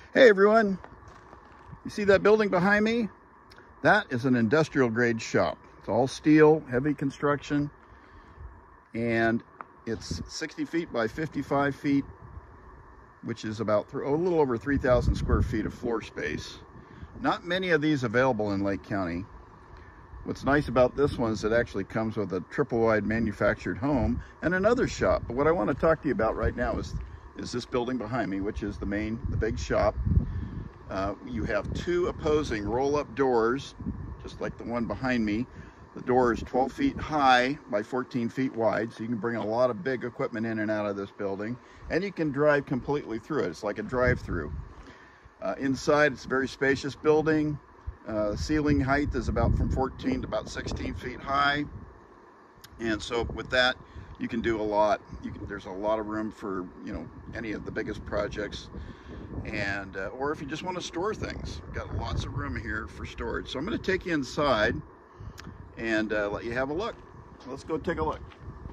Hey everyone, you see that building behind me? That is an industrial grade shop. It's all steel, heavy construction, and it's 60 feet by 55 feet, which is about a little over 3,000 square feet of floor space. Not many of these available in Lake County. What's nice about this one is it actually comes with a triple wide manufactured home and another shop. But what I want to talk to you about right now is this building behind me, which is the big shop. You have two opposing roll-up doors, just like the one behind me. The door is 12 feet high by 14 feet wide, so you can bring a lot of big equipment in and out of this building, and you can drive completely through it. It's like a drive-through. Inside, it's a very spacious building. Ceiling height is about from 14 to about 16 feet high, and so with that, you can do a lot. There's a lot of room for, any of the biggest projects, and or if you just want to store things, we've got lots of room here for storage. So I'm going to take you inside and let you have a look. So let's go take a look.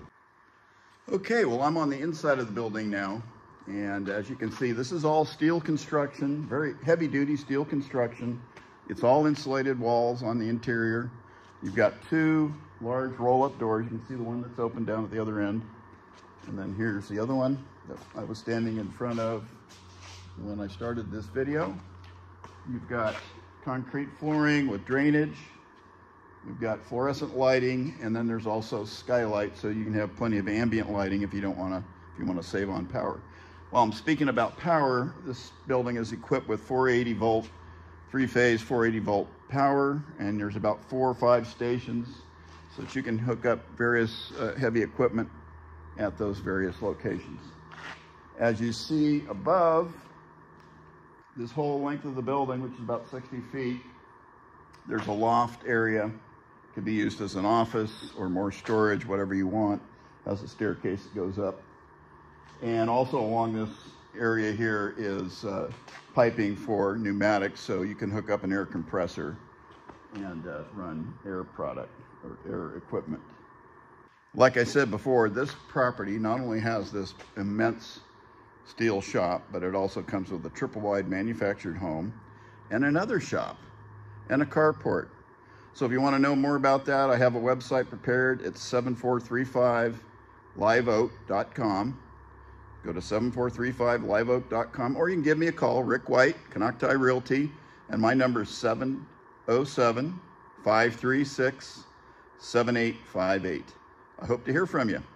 Okay, well, I'm on the inside of the building now, and as you can see, this is all steel construction, very heavy duty steel construction. It's all insulated walls on the interior. You've got two large roll-up doors. You can see the one that's open down at the other end. And then here's the other one that I was standing in front of when I started this video. You've got concrete flooring with drainage. We've got fluorescent lighting, and then there's also skylight, so you can have plenty of ambient lighting if you want to save on power. While I'm speaking about power, this building is equipped with 480 volt, three-phase 480 volt power, and there's about 4 or 5 stations so that you can hook up various heavy equipment at those various locations. As you see above, this whole length of the building, which is about 60 feet, there's a loft area. It could be used as an office or more storage, whatever you want. It has a staircase that goes up. And also along this area here is piping for pneumatics, so you can hook up an air compressor and run air product or air equipment. Like I said before, this property not only has this immense steel shop, but it also comes with a triple wide manufactured home and another shop and a carport. So if you want to know more about that, I have a website prepared. It's 7435liveoak.com. Go to 7435liveoak.com, or you can give me a call, Rick White, Canocti Realty, and my number is 707-536-7858. I hope to hear from you.